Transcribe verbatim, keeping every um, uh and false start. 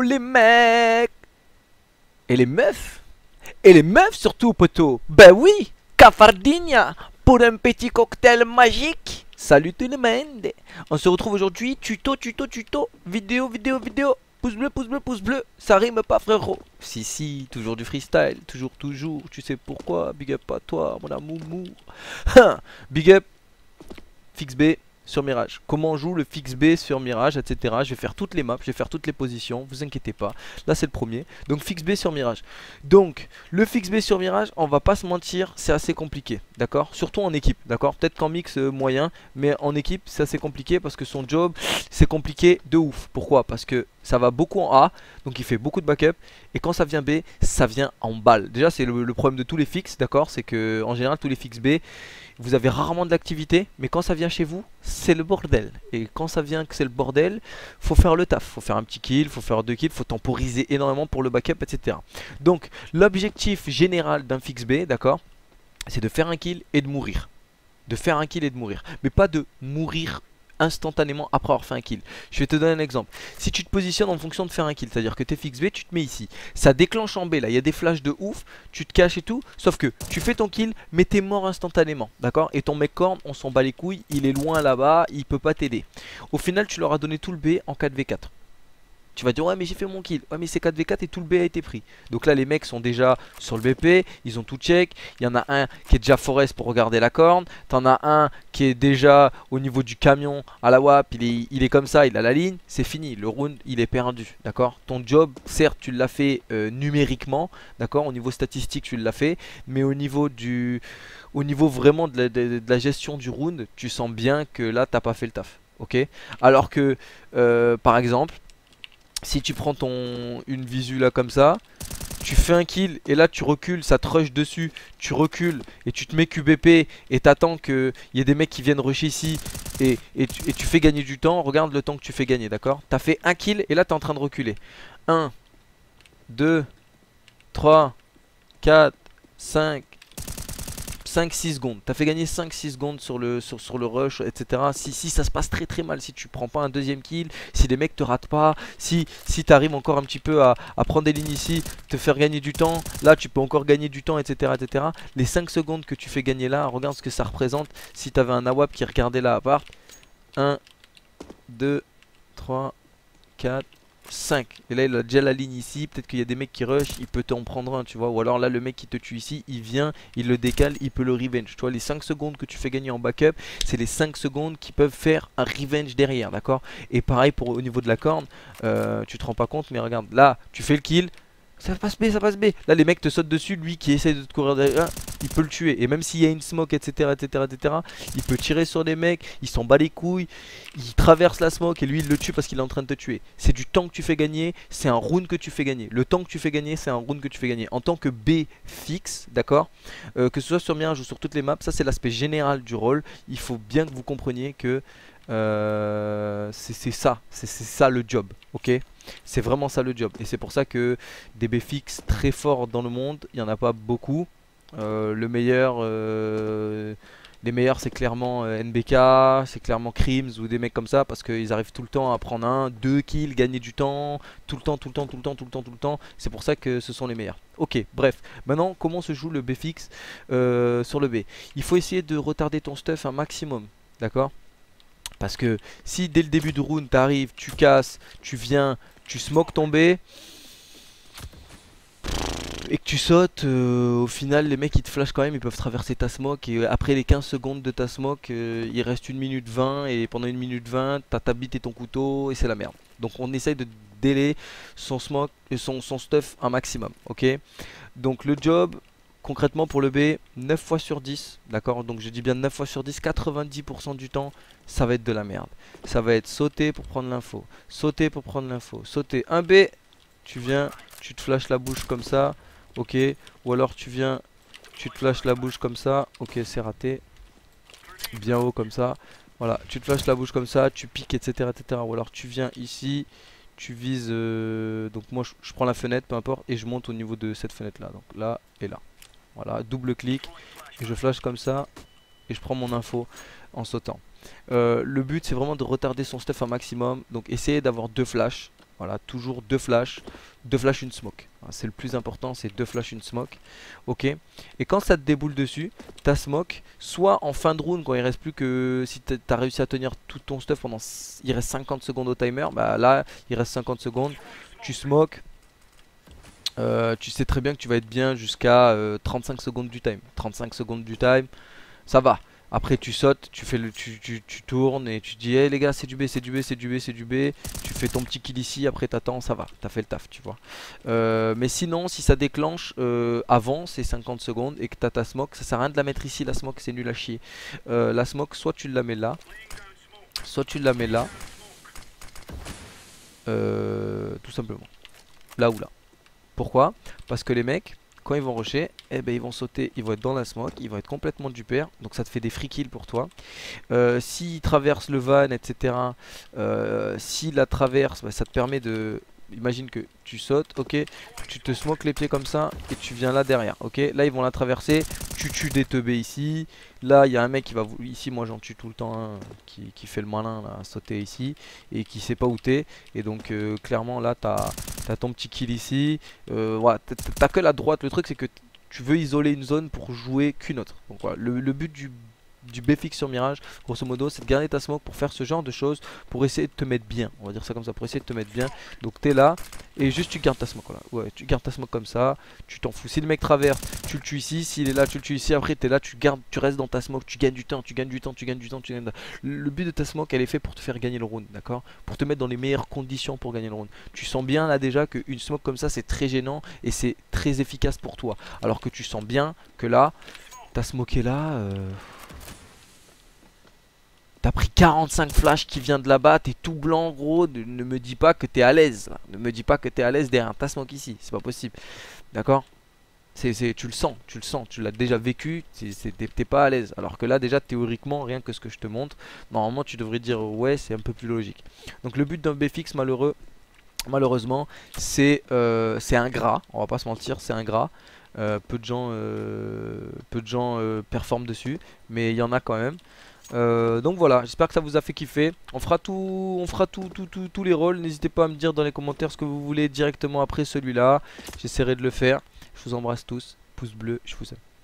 les mecs. Et les meufs. Et les meufs surtout, poteau. Ben oui, cafardinha pour un petit cocktail magique. Salut tout le monde. On se retrouve aujourd'hui, tuto, tuto, tuto, vidéo, vidéo, vidéo. Pouce bleu, pouce bleu, pouce bleu. Ça rime pas, frérot. Si, si, toujours du freestyle, toujours, toujours. Tu sais pourquoi. Big up à toi, mon amour. Big up, fixe B sur Mirage. Comment on joue le fixe B sur Mirage, et cetera. Je vais faire toutes les maps, je vais faire toutes les positions, vous inquiétez pas. Là c'est le premier. Donc fixe B sur Mirage. Donc le fixe B sur Mirage, on va pas se mentir, c'est assez compliqué, d'accord. Surtout en équipe, d'accord. Peut-être qu'en mix euh, moyen, mais en équipe c'est assez compliqué parce que son job c'est compliqué de ouf. Pourquoi? Parce que ça va beaucoup en A, donc il fait beaucoup de backup. Et quand ça vient B, ça vient en balle. Déjà c'est le, le problème de tous les fixes, d'accord. C'est que en général tous les fixes B, vous avez rarement de l'activité, mais quand ça vient chez vous, c'est le bordel. Et quand ça vient que c'est le bordel, faut faire le taf. Faut faire un petit kill, faut faire deux kills, faut temporiser énormément pour le backup, et cetera. Donc l'objectif général d'un fixe B, d'accord, c'est de faire un kill et de mourir. De faire un kill et de mourir. Mais pas de mourir instantanément après avoir fait un kill. Je vais te donner un exemple. Si tu te positionnes en fonction de faire un kill, c'est à dire que t'es fixe B, tu te mets ici, ça déclenche en B, là il y a des flashs de ouf, tu te caches et tout, sauf que tu fais ton kill mais t'es mort instantanément, d'accord. Et ton mec corne, on s'en bat les couilles, il est loin là-bas, il peut pas t'aider. Au final tu leur as donné tout le B en quatre v quatre. Tu vas dire ouais mais j'ai fait mon kill. Ouais mais c'est quatre v quatre et tout le B a été pris. Donc là les mecs sont déjà sur le B P. Ils ont tout check. Il y en a un qui est déjà forest pour regarder la corne. T'en as un qui est déjà au niveau du camion à la W A P. Il est, il est comme ça, il a la ligne. C'est fini, le round il est perdu. D'accord. Ton job certes tu l'as fait euh, numériquement. D'accord. Au niveau statistique tu l'as fait. Mais au niveau du Au niveau vraiment de la, de, de la gestion du round, tu sens bien que là t'as pas fait le taf. Ok. Alors que euh, par exemple, si tu prends ton une visu là comme ça, tu fais un kill et là tu recules, ça te rush dessus, tu recules et tu te mets Q B P et t'attends qu'il y ait des mecs qui viennent rush ici et, et, tu, et tu fais gagner du temps. Regarde le temps que tu fais gagner, d'accord. T'as fait un kill et là t'es en train de reculer. un, deux, trois, quatre, cinq, cinq six secondes. T'as fait gagner cinq six secondes sur le, sur, sur le rush, et cetera. Si, si ça se passe très très mal, si tu prends pas un deuxième kill, si les mecs te ratent pas, si, si t'arrives encore un petit peu à, à prendre des lignes ici, te faire gagner du temps, là tu peux encore gagner du temps, et cetera, et cetera. Les cinq secondes que tu fais gagner là, regarde ce que ça représente. Si t'avais un A W A P qui regardait là à part, un, deux, trois, quatre, cinq. Et là il a déjà la ligne ici. Peut-être qu'il y a des mecs qui rush, il peut t'en prendre un, tu vois. Ou alors là le mec qui te tue ici, il vient, il le décale, il peut le revenge. Tu vois, les cinq secondes que tu fais gagner en backup, c'est les cinq secondes qui peuvent faire un revenge derrière, d'accord. Et pareil pour au niveau de la corne, euh, tu te rends pas compte, mais regarde, là tu fais le kill, ça passe B, ça passe B. Là les mecs te sautent dessus, lui qui essaie de te courir derrière, il peut le tuer. Et même s'il y a une smoke, etc, etc, etc, il peut tirer sur des mecs, il s'en bat les couilles, il traverse la smoke et lui il le tue parce qu'il est en train de te tuer. C'est du temps que tu fais gagner, c'est un round que tu fais gagner. Le temps que tu fais gagner, c'est un round que tu fais gagner. En tant que B fixe, d'accord, euh, que ce soit sur Mirage ou sur toutes les maps, ça c'est l'aspect général du rôle. Il faut bien que vous compreniez que euh, c'est ça, c'est ça le job, ok. C'est vraiment ça le job. Et c'est pour ça que des B fixes très forts dans le monde, il n'y en a pas beaucoup. Euh, le meilleur, euh, les meilleurs c'est clairement euh, N B K, c'est clairement Crims ou des mecs comme ça, parce qu'ils arrivent tout le temps à prendre un, deux kills, gagner du temps, tout le temps, tout le temps, tout le temps, tout le temps, tout le temps. C'est pour ça que ce sont les meilleurs. Ok, bref. Maintenant, comment se joue le B fixe euh, sur le B? Il faut essayer de retarder ton stuff un maximum, d'accord? Parce que si dès le début de round t'arrives, tu casses, tu viens, tu smoke ton B et que tu sautes, euh, au final les mecs ils te flashent quand même, ils peuvent traverser ta smoke. Et après les quinze secondes de ta smoke, euh, il reste une minute vingt. Et pendant une minute vingt, t'as ta bite et ton couteau et c'est la merde. Donc on essaye de délai son smoke, son, son stuff un maximum, ok. Donc le job concrètement pour le B, neuf fois sur dix, d'accord. Donc je dis bien neuf fois sur dix, quatre-vingt-dix pour cent du temps ça va être de la merde. Ça va être sauter pour prendre l'info, sauter pour prendre l'info, sauter un B, tu viens, tu te flashes la bouche comme ça, ok. Ou alors tu viens, tu te flashes la bouche comme ça, ok c'est raté, bien haut comme ça. Voilà, tu te flashes la bouche comme ça, tu piques, etc, etc. Ou alors tu viens ici, tu vises, euh, donc moi je, je prends la fenêtre, peu importe, et je monte au niveau de cette fenêtre là, donc là et là. Voilà, double clic, et je flash comme ça, et je prends mon info en sautant. Euh, le but c'est vraiment de retarder son stuff un maximum, donc essayez d'avoir deux flashs. Voilà, toujours deux flashs, deux flashs, une smoke. C'est le plus important, c'est deux flashs, une smoke. Ok. Et quand ça te déboule dessus, ta smoke, soit en fin de round, quand il reste plus que... Si t'as réussi à tenir tout ton stuff pendant... Il reste cinquante secondes au timer, bah là, il reste cinquante secondes. Tu smoke. Euh, tu sais très bien que tu vas être bien jusqu'à euh, trente-cinq secondes du time. trente-cinq secondes du time, ça va. Après tu sautes, tu fais le, tu, tu, tu tournes et tu dis hey les gars c'est du B, c'est du B, c'est du B, c'est du B. Tu fais ton petit kill ici, après t'attends, ça va, t'as fait le taf tu vois. euh, Mais sinon si ça déclenche euh, avant ces cinquante secondes et que t'as ta smoke, ça sert à rien de la mettre ici, la smoke c'est nul à chier. euh, La smoke soit tu la mets là, soit tu la mets là, euh, tout simplement. Là ou là. Pourquoi? Parce que les mecs, quand ils vont rusher, eh ben ils vont sauter, ils vont être dans la smoke, ils vont être complètement du pair, donc ça te fait des free kills pour toi. Euh, S'ils traversent le van, et cetera, euh, s'ils la traversent, bah, ça te permet de... Imagine que tu sautes, ok, tu te smokes les pieds comme ça et tu viens là derrière, ok. Là ils vont la traverser, tu tues des teubés ici. Là il y a un mec qui va, ici moi j'en tue tout le temps, hein, qui, qui fait le malin là, à sauter ici et qui sait pas où t'es. Et donc euh, clairement là t'as as ton petit kill ici, euh, voilà, t'as que la droite. Le truc c'est que tu veux isoler une zone pour jouer qu'une autre. Donc voilà, le, le but du du B F X sur Mirage, grosso modo, c'est de garder ta smoke pour faire ce genre de choses, pour essayer de te mettre bien, on va dire ça comme ça, pour essayer de te mettre bien. Donc t'es là, et juste tu gardes ta smoke, voilà. Ouais, tu gardes ta smoke comme ça, tu t'en fous. Si le mec traverse, tu le tues ici, s'il est là, tu le tues ici, après t'es là, tu gardes, tu restes dans ta smoke, tu gagnes du temps, tu gagnes du temps, tu gagnes du temps, tu gagnes... Le but de ta smoke, elle est faite pour te faire gagner le round, d'accord? Pour te mettre dans les meilleures conditions pour gagner le round. Tu sens bien là déjà qu'une smoke comme ça, c'est très gênant, et c'est très efficace pour toi. Alors que tu sens bien que là, ta smoke est là... Euh... T'as pris quarante-cinq flashs qui vient de là-bas, t'es tout blanc gros, ne, ne me dis pas que t'es à l'aise. Ne me dis pas que t'es à l'aise derrière ta smoke ici, c'est pas possible. D'accord? C'est, tu le sens, tu le sens, tu l'as déjà vécu, t'es pas à l'aise. Alors que là déjà théoriquement, rien que ce que je te montre, normalement tu devrais dire ouais c'est un peu plus logique. Donc le but d'un B F X malheureux, malheureusement, c'est euh, ingrat, on va pas se mentir, c'est ingrat. Euh, peu de gens, euh, peu de gens euh, performent dessus, mais il y en a quand même. Euh, donc voilà, j'espère que ça vous a fait kiffer. On fera tout, on fera tout, tout, tout, tous les rôles. N'hésitez pas à me dire dans les commentaires ce que vous voulez directement après celui-là. J'essaierai de le faire. Je vous embrasse tous. Pouce bleu, je vous aime.